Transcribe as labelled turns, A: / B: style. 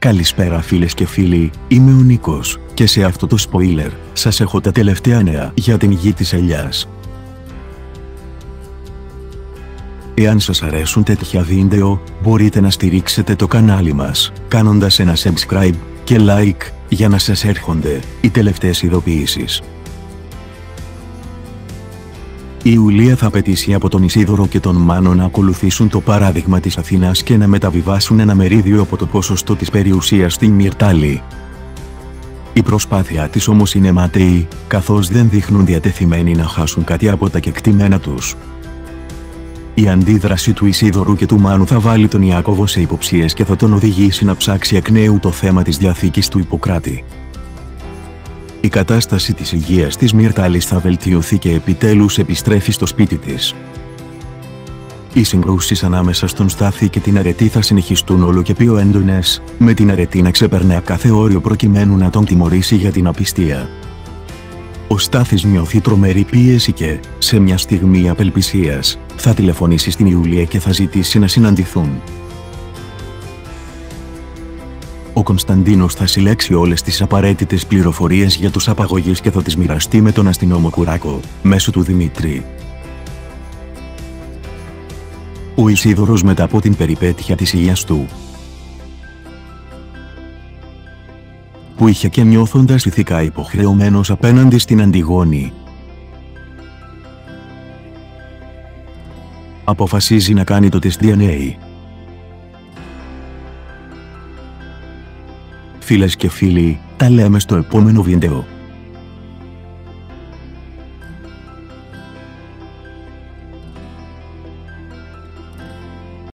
A: Καλησπέρα φίλες και φίλοι, είμαι ο Νίκος, και σε αυτό το spoiler, σας έχω τα τελευταία νέα για την γη της ελιάς. Εάν σας αρέσουν τέτοια βίντεο, μπορείτε να στηρίξετε το κανάλι μας, κάνοντας ένα subscribe και like, για να σας έρχονται οι τελευταίες ειδοποιήσεις. Η Ιουλία θα απαιτήσει από τον Ισίδωρο και τον Μάνο να ακολουθήσουν το παράδειγμα της Αθήνας και να μεταβιβάσουν ένα μερίδιο από το ποσοστό της περιουσίας στην Μυρτάλη. Η προσπάθειά της όμως είναι ματαιή, καθώς δεν δείχνουν διατεθειμένοι να χάσουν κάτι από τα κεκτημένα τους. Η αντίδραση του Ισίδωρου και του Μάνου θα βάλει τον Ιάκωβο σε υποψίες και θα τον οδηγήσει να ψάξει εκ νέου το θέμα της διαθήκης του Ιπποκράτη. Η κατάσταση της υγείας της Μυρτάλης θα βελτιωθεί και επιτέλους επιστρέφει στο σπίτι της. Οι συγκρούσεις ανάμεσα στον Στάθη και την Αρετή θα συνεχιστούν όλο και πιο έντονες, με την Αρετή να ξεπερνά κάθε όριο προκειμένου να τον τιμωρήσει για την απιστία. Ο Στάθης νιώθει τρομερή πίεση και, σε μια στιγμή απελπισίας, θα τηλεφωνήσει στην Ιουλία και θα ζητήσει να συναντηθούν. Ο Κωνσταντίνος θα συλλέξει όλες τις απαραίτητες πληροφορίες για τους απαγωγείς και θα τις μοιραστεί με τον αστυνόμο Κουράκο, μέσω του Δημήτρη. Ο Ισίδωρος μετά από την περιπέτεια της υγείας του, που είχε και νιώθοντας ηθικά υποχρεωμένος απέναντι στην Αντιγόνη, αποφασίζει να κάνει το τεστ DNA. Φίλες και φίλοι, τα λέμε στο επόμενο βίντεο.